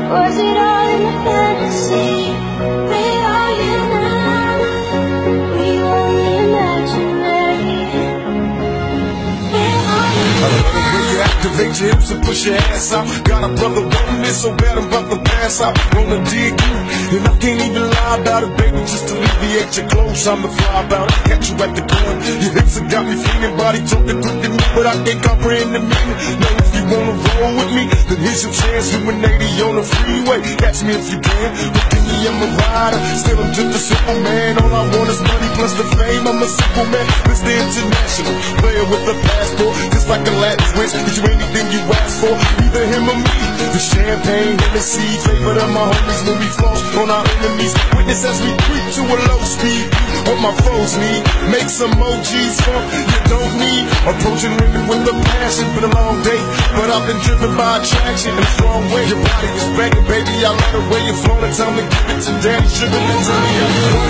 Was it all in a fantasy? Where are you now? Were you only imaginary? Where are you now? When you activate your hips and push your ass out, got a brother wanting it so bad I'm about to pass out. Wanna dig you, and I can't even lie about it, baby. Just alleviate your clothes, I'm the fly about it. Catch you at the corner, your hips have got me feeling. Body talking quick to me, but I can't comprehend the meaning. Now if you wanna roll with me, then here's your chance. You and 80 on the freeway, catch me if you can. But give me, I'm a rider, still I'm just a simple man. All I want is money plus the fame, I'm a simple man. Mr. International, player with a passport, just like a Latin switch. Get you anything you ask for, either him or me. The champagne, Hennessy, favorite of my homies when we floss on our enemies. Witness as we creep to a low speed. What my foes need, make some emojis for you don't need. Approaching women with a passion, been a long day, but I've been driven by attraction in a strong way. Your body is banging, baby, I like the way you're flowing. Time to give it to daddy, sugar and tell me